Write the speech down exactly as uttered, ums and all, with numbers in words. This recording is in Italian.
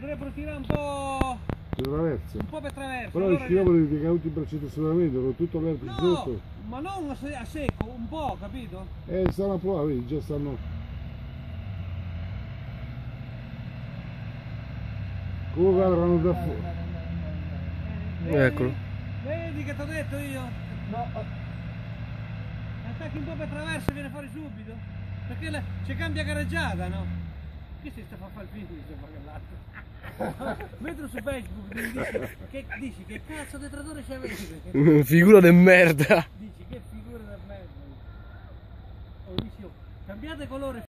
dovrebbero tirare un po'... traverso. Un po' per traverso. Però allora i chilometri di cauti per estacionamento con tutto l'altro no, sotto. ma non a, se a secco, un po', capito? Eh, stanno a provare, vedi, già stanno. Come avranno da fuori. Eccolo. Vedi che ti ho detto io? No. Attacchi un po' per traverso e viene fuori subito. Perché c'è cambia gareggiata, no? Che si sta a fare il film di l'altro? Mentre su Facebook dici che, dici che cazzo di trattore c'avete? Figura de merda. Dici che figura di merda. Oh, dici, oh, cambiate colore.